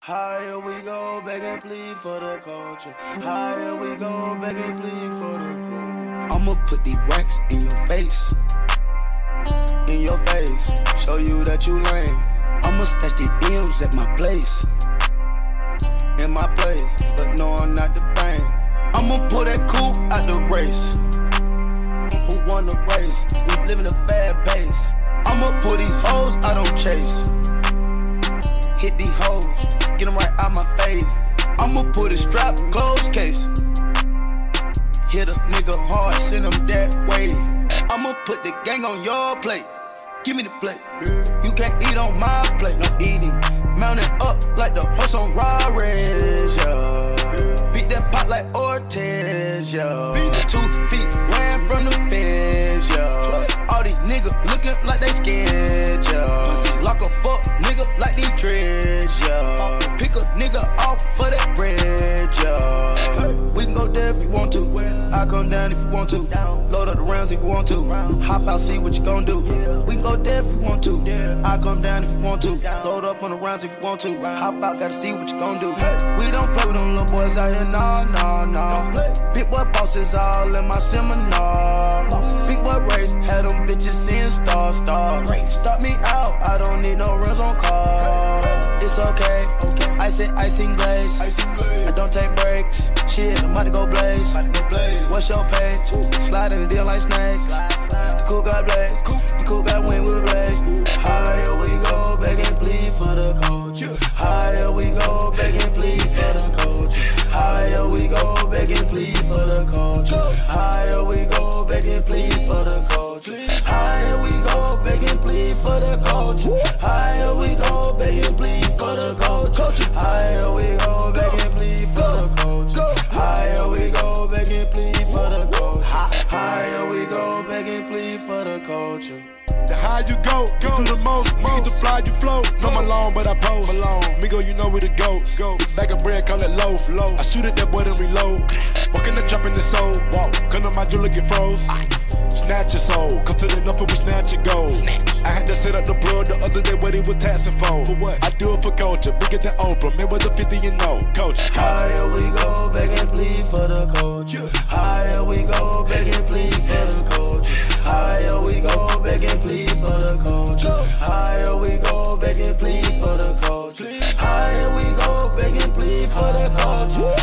Higher we go, beg and plead for the culture. Higher we go, beg and plead for the culture. I'ma put these racks in your face. In your face, show you that you lame. I'ma stash the M's at my place. In my place, but no, I'm not the bank. I'ma pull that coupe out the race. Who won the race? We live in a fast pace. I'ma pull these hoes I don't chase. Hit these hoes, get them right out my face. I'ma put a strap, close case. Hit a nigga hard, send him that way. I'ma put the gang on your plate. Give me the plate. You can't eat on my plate, no eating. Mounted up like the horse on Rari, yeah. Beat that pot like ortishia, yeah. 2 feet ran from the fence, yeah. All these niggas looking like they scared, yeah. Lock a fuck nigga like these dreads, yeah. Pick a nigga off for that bread, yeah. We can go there if you want to. I come down if you want to. Load up the rounds if you want to. Hop out, see what you gon' do. We can go there if you want to. I come down if you want to. Load up on the rounds if you want to. Hop out, gotta see what you gon' do. We don't play with them little boys out here, nah, nah, nah. Big boy bosses all in my seminar. Big boy race, had them bitches seeing stars. Start me out, I don't need no rims on cars. It's okay, icing glaze. I don't take breaks. Shit, I'm about to go blaze. What's your page? Slide in the deal like snakes. The coupe got blaze. The coupe got wing with blaze. Higher we go, beg and plead for the culture. Higher we go, beg and plead for the culture. Higher we go, beg and plead for the culture. Higher we go, beg and plead for the culture. Higher we go, beg and plead for the culture. Higher we go, beg and plead for the culture. Higher we go, beg and plead for the culture. Higher we go, beg and plead for the culture. Higher we go, beg and plead for the culture. The higher you go, get to the most. Get the fly, you float. No Malone, but I pose. Migos, you know we the goats. Bag of bread, call it loaf. I shoot at that boy, then reload. Walking the trap in the soul. Come to my jewelry, get froze. Snatch your soul. Come to the north and we snatch your gold. I had to set up the blood the other day, what he was taxing for. For what? I do it for culture. Bigger than Oprah. Man, with the 50 and no. Coach. Higher we go, beg and plead for the culture. Higher we go, beg and plead for the culture. Higher we go, beg and plead for the culture. Higher we go, beg and plead for the culture. Higher we go, beg and plead for the culture.